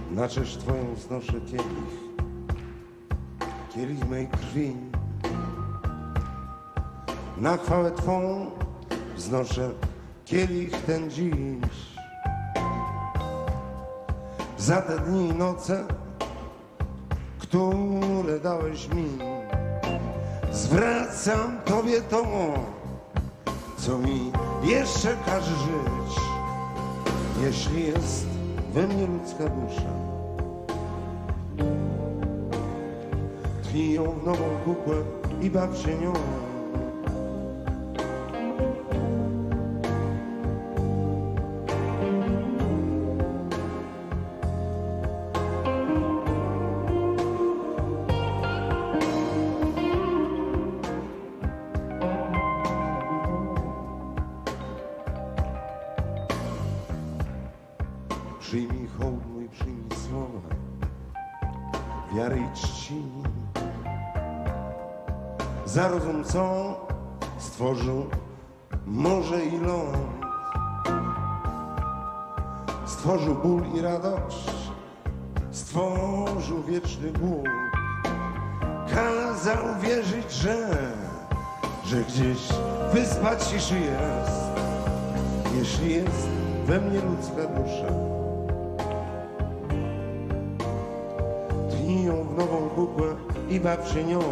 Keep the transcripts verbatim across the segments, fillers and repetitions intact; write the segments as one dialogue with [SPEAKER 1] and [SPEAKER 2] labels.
[SPEAKER 1] Na cześć Twoją znoszę kielich, kielich mej krwi. Na chwałę Twą wznoszę kielich ten dziś. Za te dni i noce, które dałeś mi, zwracam Tobie to, co mi jeszcze każe żyć. Jeśli jest we mnie ludzka dusza, tchnij ją w nową kukłę i baw się nią. Przyjmij hołd mój, przyjmij słowa wiary i czci za rozum, co stworzył morze i ląd. Stworzył ból i radość, stworzył wieczny głód. Kazał wierzyć, że, że gdzieś wyspa ciszy jest. Jeśli jest we mnie ludzka dusza, tchnij ją w nową kukłę i baw się nią.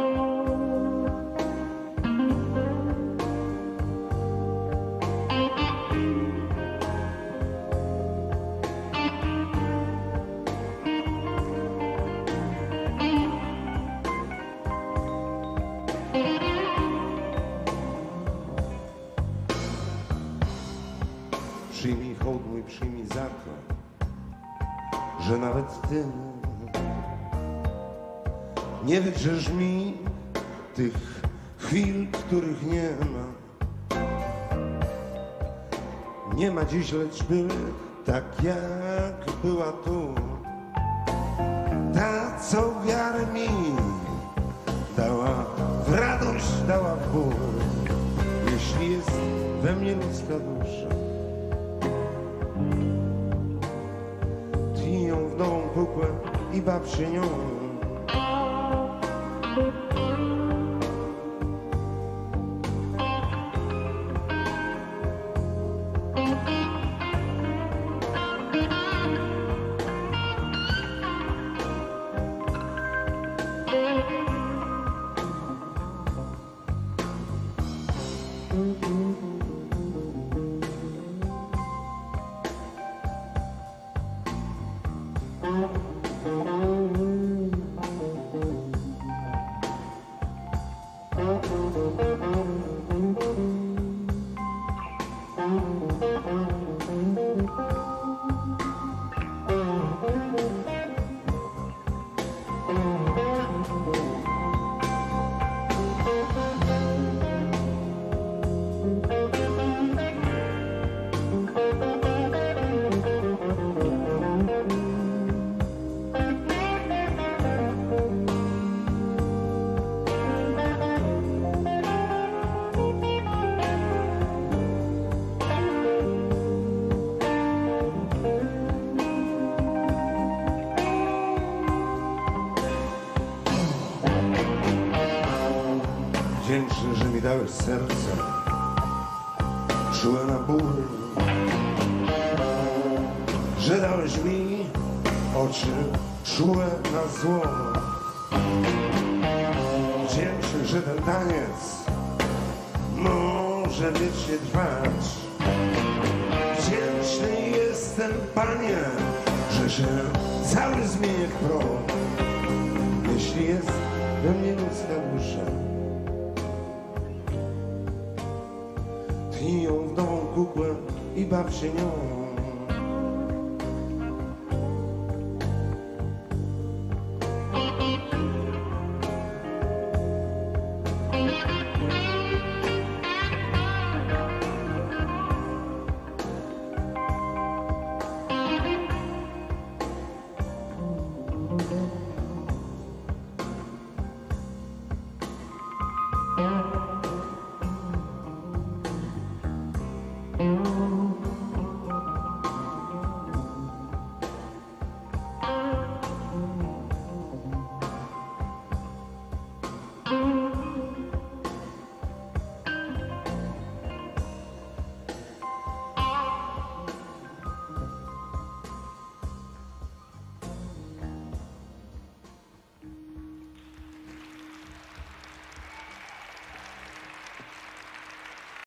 [SPEAKER 1] Przyjmij hołd mój, przyjmij za to, że nawet Ty nie wydrzesz mi tych chwil, których nie ma. Nie ma dziś, lecz były tak, jak była tu. Ta, co wiarę mi dała w radość, dała w ból. Jeśli jest we mnie ludzka dusza, tchnij ją w nową kukłę i baw się nią. Wdzięczny, że mi dałeś serce czułe na ból, że dałeś mi oczy czułe na zło. Wdzięczny, że ten taniec może wiecznie trwać. Wdzięczny jestem, Panie, że się cały zmienię w proch. Jeśli jest we mnie ludzka dusza, tchnij ją w nową kukłę i baw się nią.